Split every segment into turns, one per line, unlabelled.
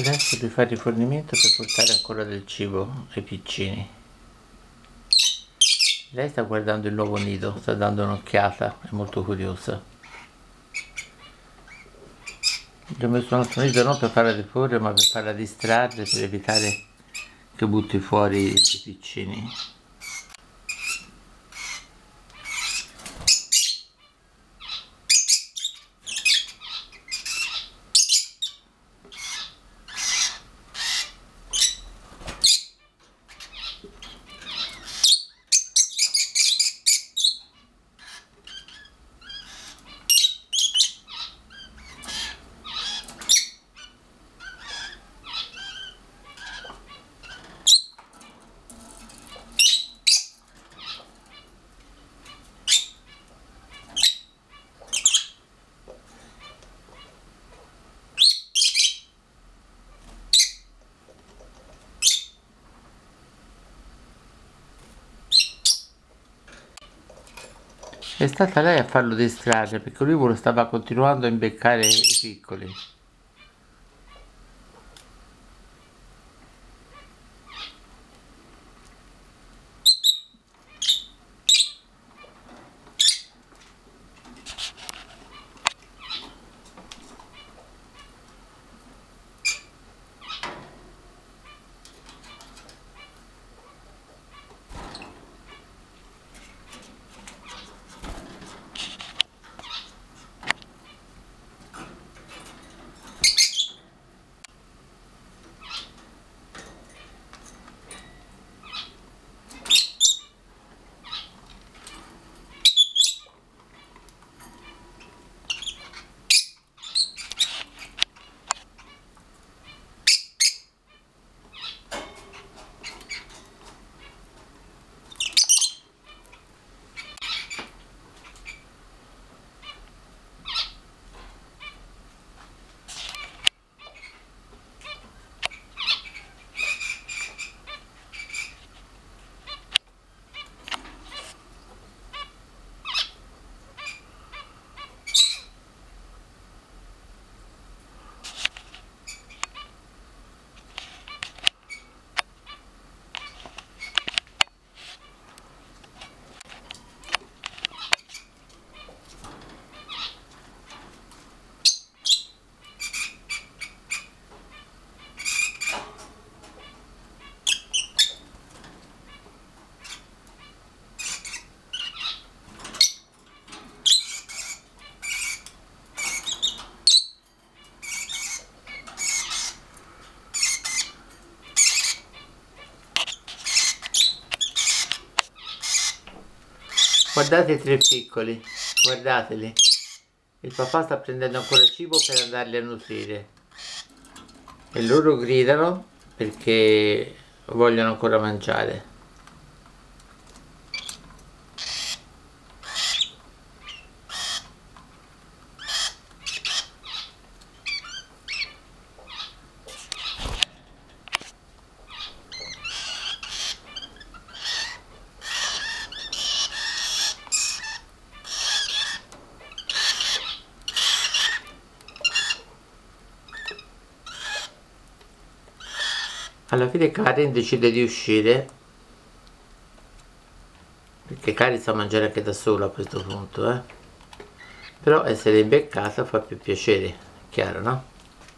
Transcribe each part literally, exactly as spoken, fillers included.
Adesso devi fare rifornimento per portare ancora del cibo ai piccini. Lei sta guardando il nuovo nido, sta dando un'occhiata, è molto curiosa. Gli ho messo un altro nido non per farla deporre, ma per farla distrarre, per evitare che butti fuori i piccini. È stata lei a farlo distrarre perché lui lo stava continuando a imbeccare i piccoli. Guardate i tre piccoli, guardateli. Il papà sta prendendo ancora cibo per andarli a nutrire. E loro gridano perché vogliono ancora mangiare. Alla fine Karen decide di uscire perché Karen sa mangiare anche da sola a questo punto, eh? Però essere imbeccata fa più piacere, chiaro, no?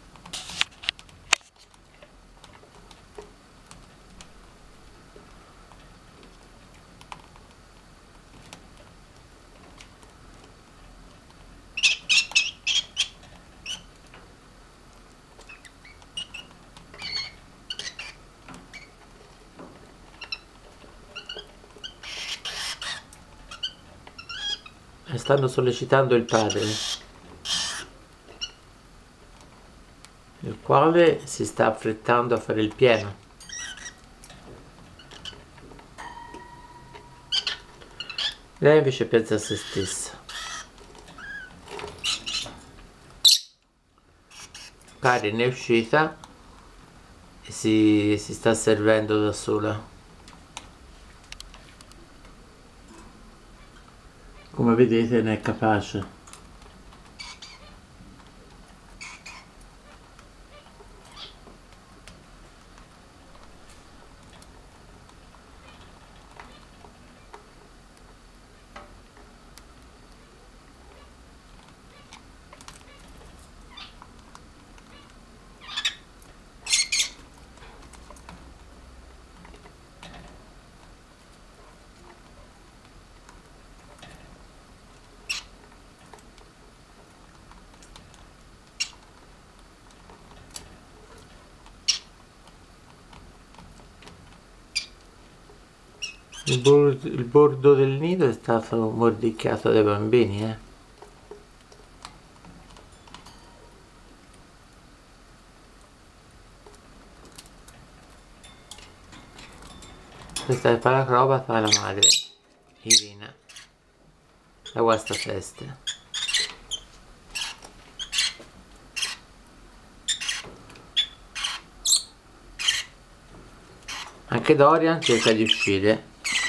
E stanno sollecitando il padre, il quale si sta affrettando a fare il pieno. Lei invece pensa a se stessa. Karen è uscita e si, si sta servendo da sola. Come vedete ne è capace. Il, bor il bordo del nido è stato mordicchiato dai bambini, eh. Questa è palacrobata e la madre, Irina, da Guastafeste. Anche Dorian cerca di uscire.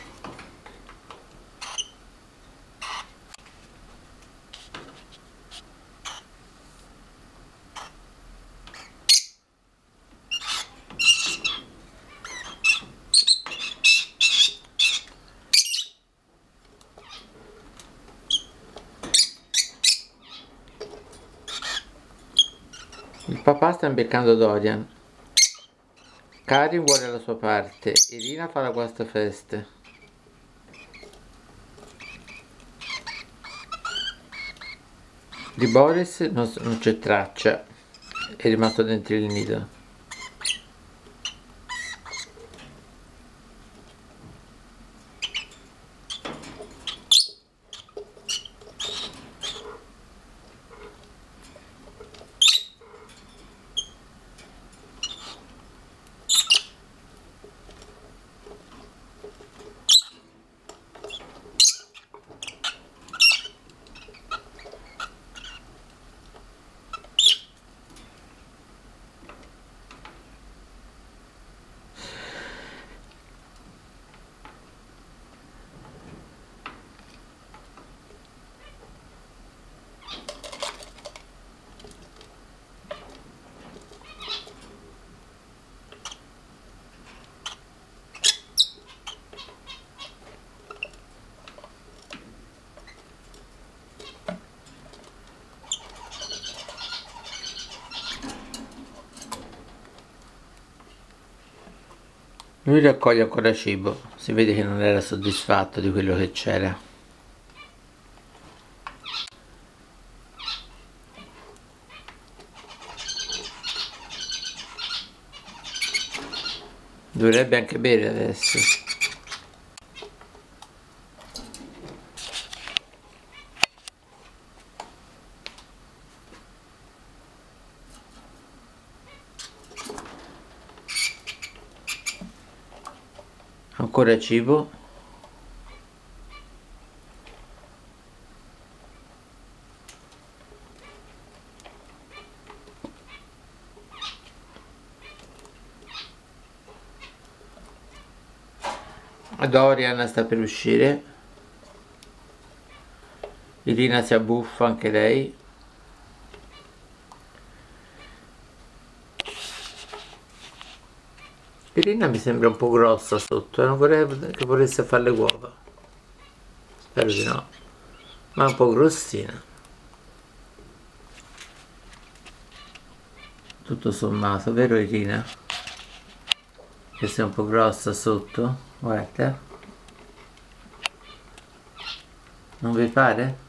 Il papà sta imbeccando Dorian. Karin vuole la sua parte, Irina fa la guastafeste. Di Boris non, non c'è traccia, è rimasto dentro il nido. Lui raccoglie ancora cibo, si vede che non era soddisfatto di quello che c'era. Dovrebbe anche bere adesso. Ancora cibo. Dorian sta per uscire. Irina si abbuffa anche lei. Irina mi sembra un po' grossa sotto, eh? Non vorrei che volesse fare le uova. Spero di no. Ma è un po' grossina. Tutto sommato, vero Irina? Che sei un po' grossa sotto? Guarda. Non vi pare?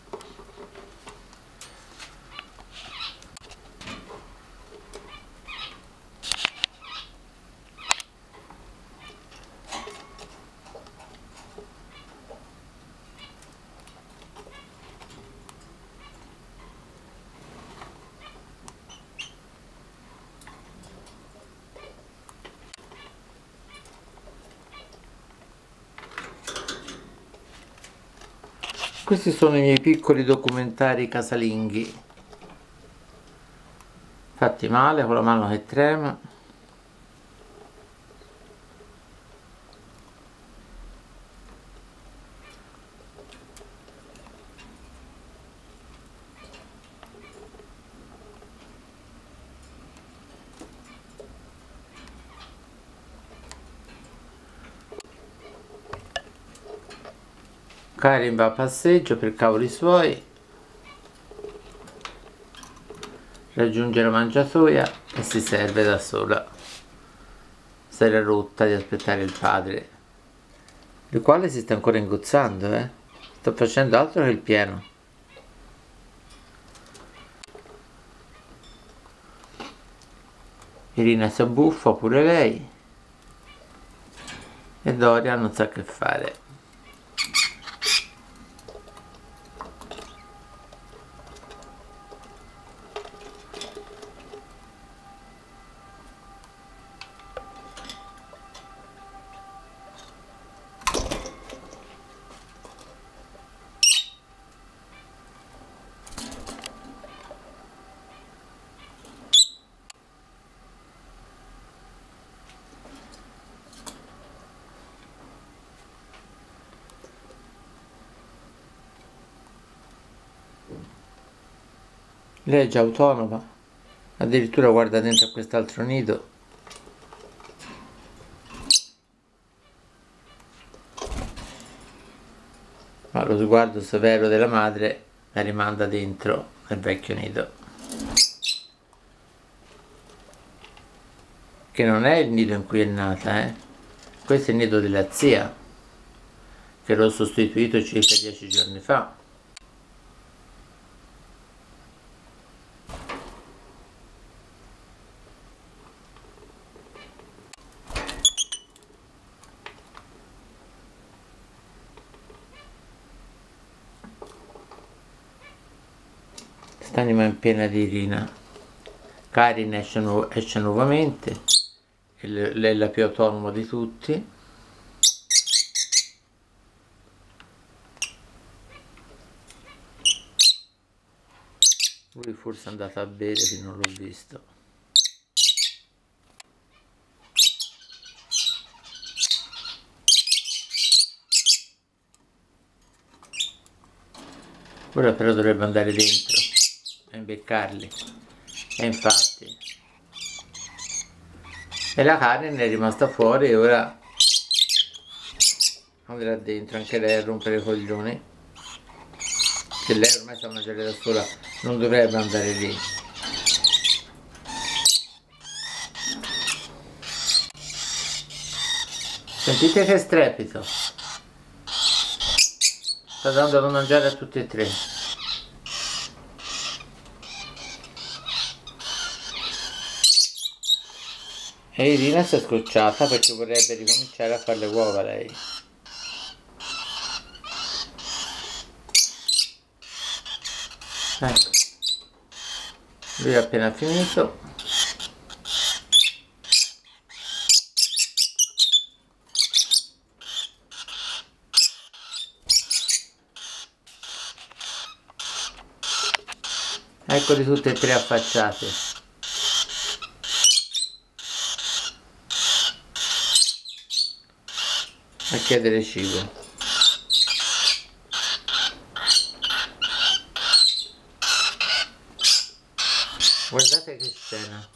Questi sono i miei piccoli documentari casalinghi, fatti male, con la mano che trema. Karin va a passeggio per cavoli suoi, raggiunge la mangiatoia e si serve da sola. Si era rotta di aspettare il padre, il quale si sta ancora ingozzando, eh? Sta facendo altro che il pieno. Irina si abbuffa pure lei. e Doria non sa che fare. Lei è già autonoma, addirittura guarda dentro a quest'altro nido. Ma lo sguardo severo della madre la rimanda dentro nel vecchio nido. Che non è il nido in cui è nata, eh? Questo è il nido della zia, che l'ho sostituito circa dieci giorni fa. Quest'anima in piena di Irina. Karin esce, nu esce nuovamente, lei è la più autonoma di tutti. Lui forse è andato a bere che non l'ho visto. Ora però dovrebbe andare dentro e imbeccarli. E infatti. E la Karen è rimasta fuori e ora andrà dentro anche lei a rompere i coglioni. Che lei ormai sa mangiare da sola, non dovrebbe andare lì. Sentite che strepito. Sta dando da mangiare a tutti e tre. E Irina si è scocciata perché vorrebbe ricominciare a fare le uova lei. Ecco. Lui ha appena finito. Eccoli tutti e tre affacciati. A chiedere cibo. Guardate che scena.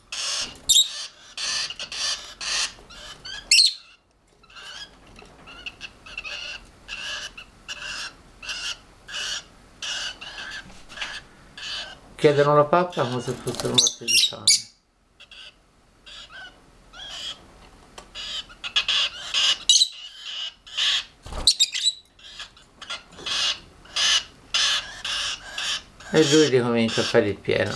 Chiedono la pappa come se fossero morti di fame. E lui ricomincia a fare il pieno.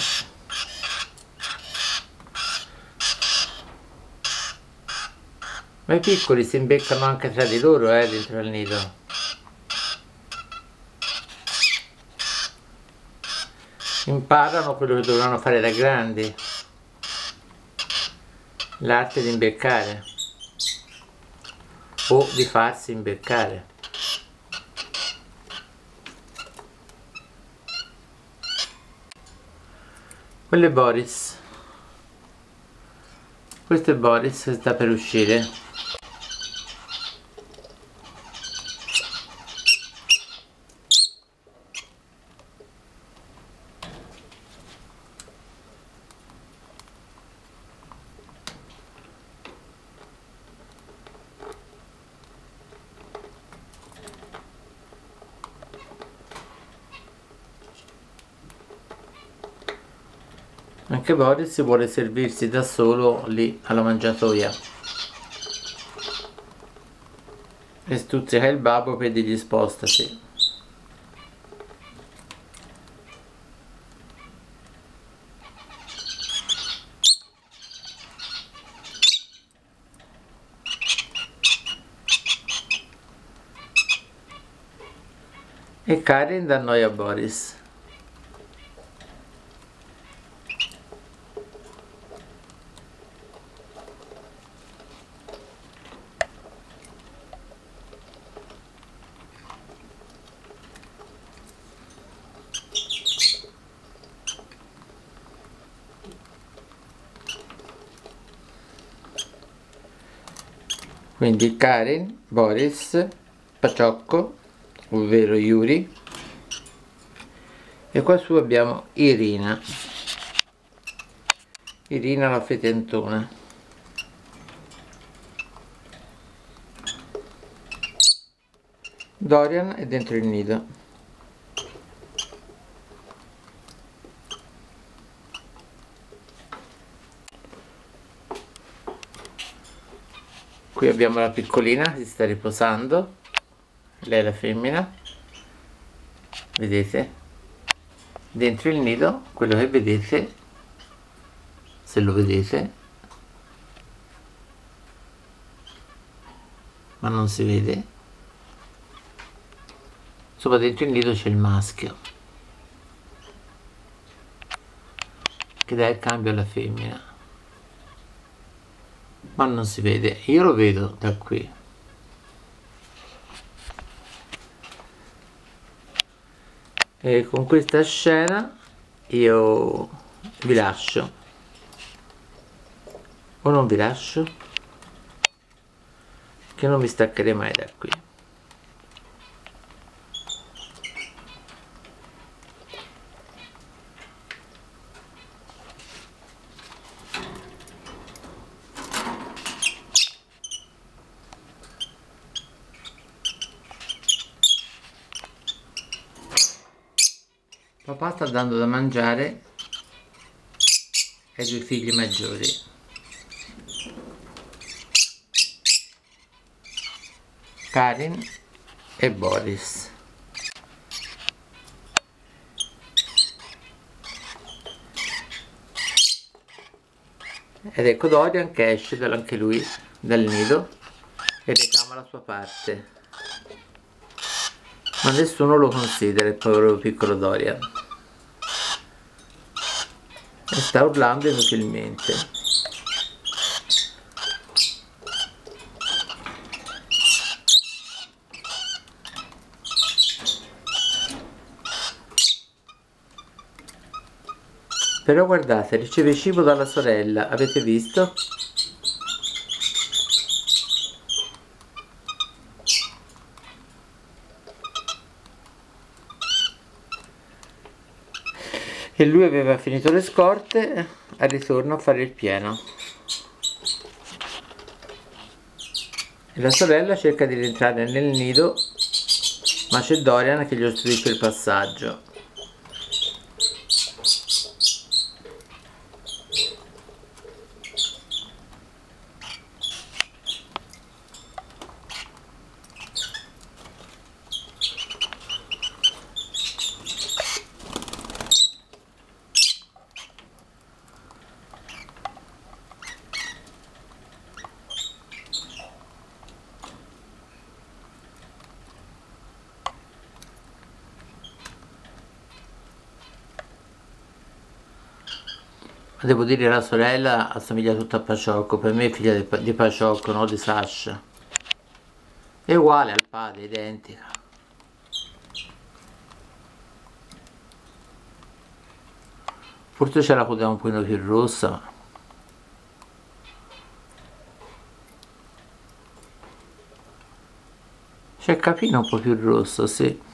Ma i piccoli si imbeccano anche tra di loro, eh, dentro al nido. Imparano quello che dovranno fare da grandi. L'arte di imbeccare. O di farsi imbeccare. Quello è Boris. Questo è Boris che sta per uscire. Anche Boris vuole servirsi da solo lì alla mangiatoia e stuzzica il babbo per dirgli spostati. e Karin dà noia a Boris. Quindi Karin, Boris, Paciocco, ovvero Yuri, e qua su abbiamo Irina, Irina la fetentona. Dorian è dentro il nido. Qui abbiamo la piccolina che si sta riposando, lei è la femmina, vedete? Dentro il nido, quello che vedete, se lo vedete, ma non si vede, sopra dentro il nido c'è il maschio, che dà il cambio alla femmina. Ma non si vede, io lo vedo da qui. E con questa scena io vi lascio, o non vi lascio, che non vi staccherei mai da qui. Papà sta dando da mangiare ai due figli maggiori. Karin e Boris. Ed ecco Dorian che esce anche lui dal nido e reclama la sua parte. Ma nessuno lo considera, il povero piccolo Dorian. E sta urlando inutilmente. Però guardate, riceve cibo dalla sorella, avete visto? E lui aveva finito le scorte, al ritorno a fare il pieno. E la sorella cerca di rientrare nel nido, ma c'è Dorian che gli ostruisce il passaggio. Devo dire, la sorella assomiglia tutta a Paciocco, per me è figlia di, di Paciocco, no di Sasha. È uguale al padre, identica. Forse c'è la coda un pochino più rossa, ma... c'è il capino un po' più rosso, sì.